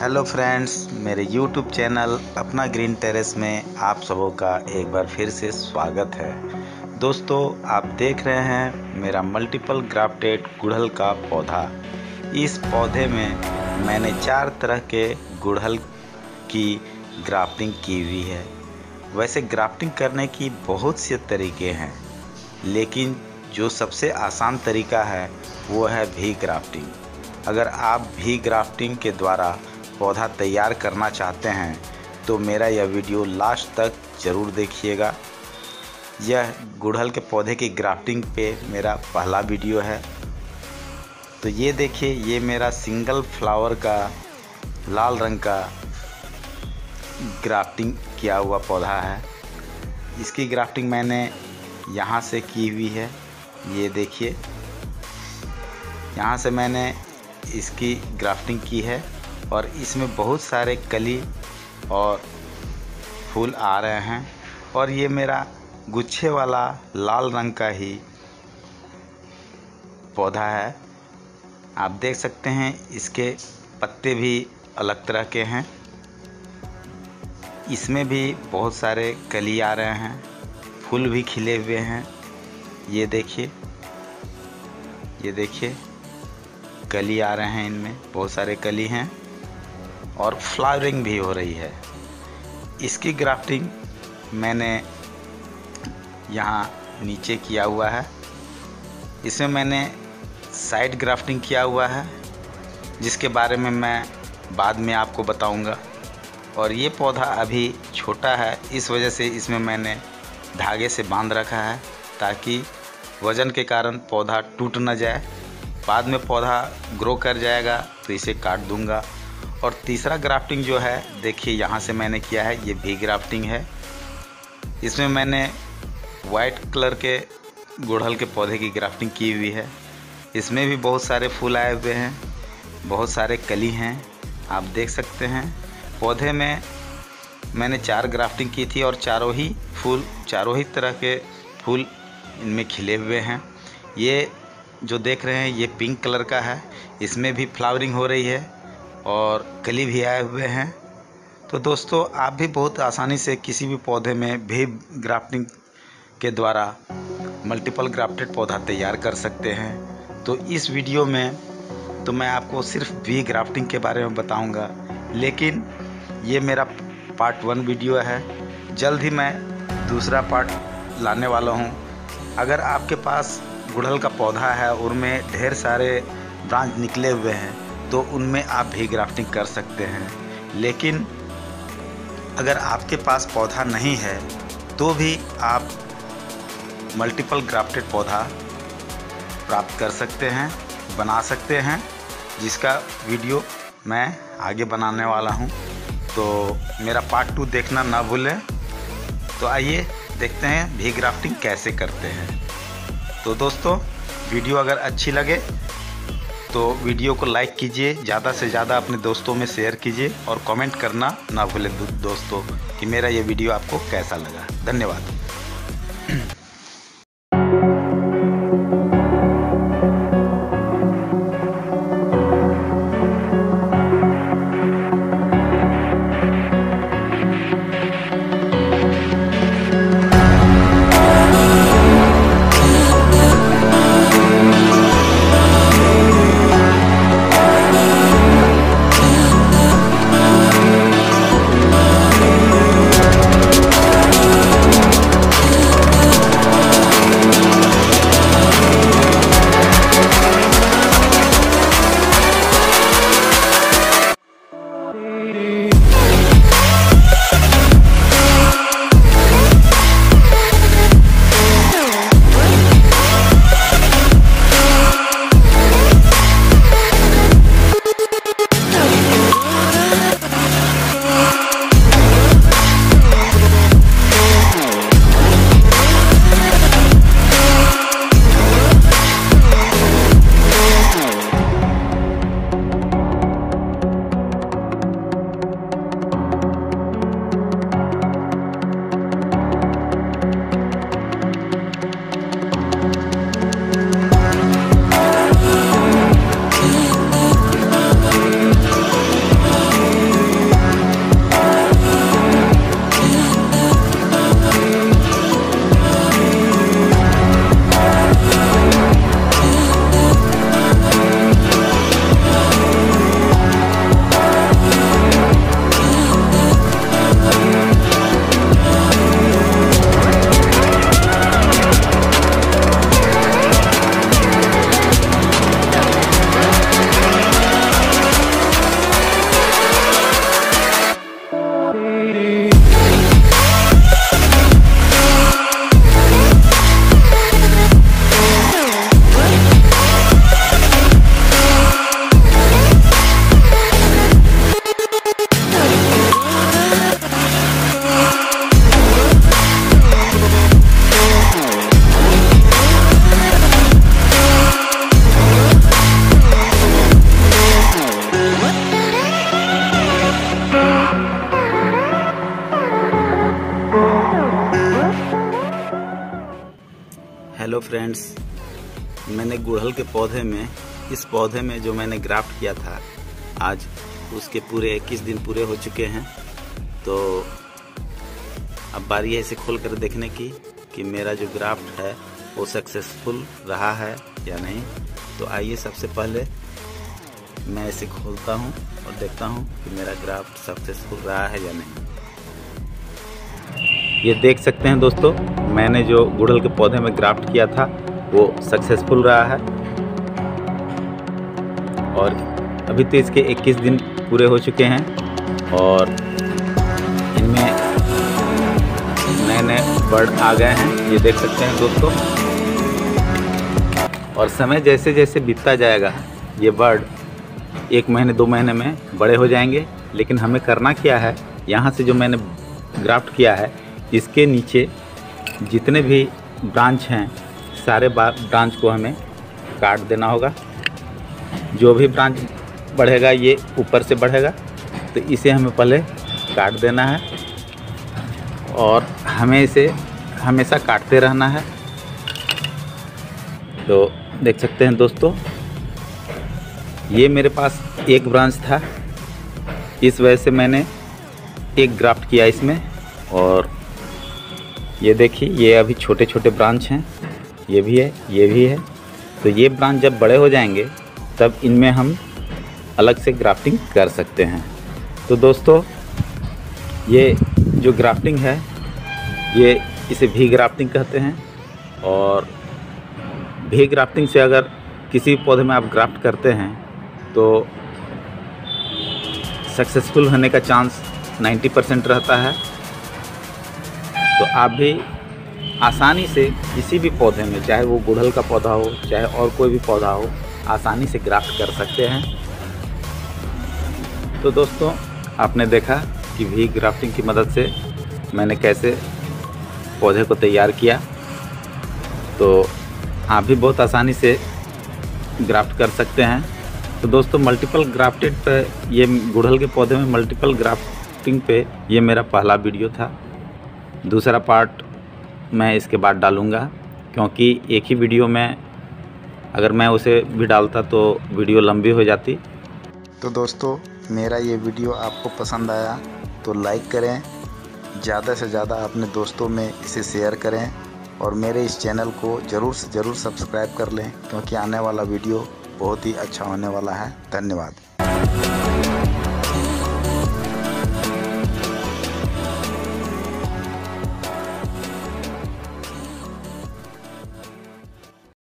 Hello friends, मेरे YouTube channel अपना green terrace में आप सबों का एक बार फिर से स्वागत है। दोस्तों, आप देख रहे हैं मेरा मल्टीपल ग्राफ्टेड गुड़हल का पौधा। इस पौधे में मैंने 4 तरह के गुड़हल की ग्राफ्टिंग की हुई है। वैसे ग्राफ्टिंग करने की बहुत से तरीके हैं, लेकिन जो सबसे आसान तरीका है वो है भी ग्राफ्टिंग। अगर आप भी ग्राफ्टिंग के द्वारा पौधा तैयार करना चाहते हैं तो मेरा यह वीडियो लास्ट तक ज़रूर देखिएगा। यह गुड़हल के पौधे की ग्राफ्टिंग पे मेरा पहला वीडियो है। तो ये देखिए, ये मेरा सिंगल फ्लावर का लाल रंग का ग्राफ्टिंग किया हुआ पौधा है। इसकी ग्राफ्टिंग मैंने यहाँ से की हुई है। ये देखिए, यहाँ से मैंने इसकी ग्राफ्टिंग की है और इसमें बहुत सारे कली और फूल आ रहे हैं। और ये मेरा गुच्छे वाला लाल रंग का ही पौधा है। आप देख सकते हैं इसके पत्ते भी अलग तरह के हैं। इसमें भी बहुत सारे कली आ रहे हैं, फूल भी खिले हुए हैं। ये देखिए, ये देखिए, कली आ रहे हैं, इनमें बहुत सारे कली हैं और फ्लावरिंग भी हो रही है। इसकी ग्राफ्टिंग मैंने यहाँ नीचे किया हुआ है। इसमें मैंने साइड ग्राफ्टिंग किया हुआ है, जिसके बारे में मैं बाद में आपको बताऊंगा। और ये पौधा अभी छोटा है, इस वजह से इसमें मैंने धागे से बांध रखा है ताकि वज़न के कारण पौधा टूट न जाए। बाद में पौधा ग्रो कर जाएगा तो इसे काट दूंगा। और तीसरा ग्राफ्टिंग जो है, देखिए यहाँ से मैंने किया है, ये भी ग्राफ्टिंग है। इसमें मैंने वाइट कलर के गुड़हल के पौधे की ग्राफ्टिंग की हुई है। इसमें भी बहुत सारे फूल आए हुए हैं, बहुत सारे कली हैं। आप देख सकते हैं पौधे में मैंने 4 ग्राफ्टिंग की थी और चारों ही तरह के फूल इनमें खिले हुए हैं। ये जो देख रहे हैं ये पिंक कलर का है, इसमें भी फ्लावरिंग हो रही है और कली भी आए हुए हैं। तो दोस्तों, आप भी बहुत आसानी से किसी भी पौधे में भी ग्राफ्टिंग के द्वारा मल्टीपल ग्राफ्टेड पौधा तैयार कर सकते हैं। तो इस वीडियो में तो मैं आपको सिर्फ भी ग्राफ्टिंग के बारे में बताऊंगा, लेकिन ये मेरा पार्ट 1 वीडियो है। जल्द ही मैं दूसरा पार्ट लाने वाला हूँ। अगर आपके पास गुड़हल का पौधा है और उनमें ढेर सारे ब्रांच निकले हुए हैं तो उनमें आप भी ग्राफ्टिंग कर सकते हैं। लेकिन अगर आपके पास पौधा नहीं है तो भी आप मल्टीपल ग्राफ्टेड पौधा प्राप्त कर सकते हैं, बना सकते हैं, जिसका वीडियो मैं आगे बनाने वाला हूं। तो मेरा पार्ट 2 देखना ना भूलें। तो आइए देखते हैं भी ग्राफ्टिंग कैसे करते हैं। तो दोस्तों, वीडियो अगर अच्छी लगे तो वीडियो को लाइक कीजिए, ज़्यादा से ज़्यादा अपने दोस्तों में शेयर कीजिए और कमेंट करना ना भूलें दोस्तों कि मेरा ये वीडियो आपको कैसा लगा। धन्यवाद। फ्रेंड्स, मैंने गुड़हल के पौधे में, इस पौधे में जो मैंने ग्राफ्ट किया था, आज उसके पूरे 21 दिन पूरे हो चुके हैं। तो अब बारी है इसे खोल कर देखने की कि मेरा जो ग्राफ्ट है वो सक्सेसफुल रहा है या नहीं। तो आइए सबसे पहले मैं इसे खोलता हूँ और देखता हूँ कि मेरा ग्राफ्ट सक्सेसफुल रहा है या नहीं। ये देख सकते हैं दोस्तों, मैंने जो गुड़हल के पौधे में ग्राफ्ट किया था वो सक्सेसफुल रहा है और अभी तो इसके 21 दिन पूरे हो चुके हैं और इनमें नए नए बर्ड आ गए हैं, ये देख सकते हैं दोस्तों। और समय जैसे जैसे बीतता जाएगा ये बर्ड 1 महीने 2 महीने में बड़े हो जाएंगे। लेकिन हमें करना क्या है, यहाँ से जो मैंने ग्राफ्ट किया है इसके नीचे जितने भी ब्रांच हैं सारे ब्रांच को हमें काट देना होगा। जो भी ब्रांच बढ़ेगा ये ऊपर से बढ़ेगा, तो इसे हमें पहले काट देना है और हमें इसे हमेशा काटते रहना है। तो देख सकते हैं दोस्तों, ये मेरे पास एक ब्रांच था, इस वजह से मैंने एक ग्राफ्ट किया इसमें। और ये देखिए, ये अभी छोटे छोटे ब्रांच हैं, ये भी है, ये भी है। तो ये ब्रांच जब बड़े हो जाएंगे तब इनमें हम अलग से ग्राफ्टिंग कर सकते हैं। तो दोस्तों, ये जो ग्राफ्टिंग है ये इसे भी ग्राफ्टिंग कहते हैं। और भी ग्राफ्टिंग से अगर किसी पौधे में आप ग्राफ्ट करते हैं तो सक्सेसफुल होने का चांस 90% रहता है। तो आप भी आसानी से किसी भी पौधे में, चाहे वो गुड़हल का पौधा हो चाहे और कोई भी पौधा हो, आसानी से ग्राफ्ट कर सकते हैं। तो दोस्तों, आपने देखा कि भी ग्राफ्टिंग की मदद से मैंने कैसे पौधे को तैयार किया। तो आप भी बहुत आसानी से ग्राफ्ट कर सकते हैं। तो दोस्तों, मल्टीपल ग्राफ्टेड पे, ये गुड़हल के पौधे में मल्टीपल ग्राफ्टिंग पे ये मेरा पहला वीडियो था। दूसरा पार्ट मैं इसके बाद डालूँगा, क्योंकि एक ही वीडियो में अगर मैं उसे भी डालता तो वीडियो लंबी हो जाती। तो दोस्तों, मेरा ये वीडियो आपको पसंद आया तो लाइक करें, ज़्यादा से ज़्यादा अपने दोस्तों में इसे शेयर करें और मेरे इस चैनल को ज़रूर से ज़रूर सब्सक्राइब कर लें, क्योंकि आने वाला वीडियो बहुत ही अच्छा होने वाला है। धन्यवाद।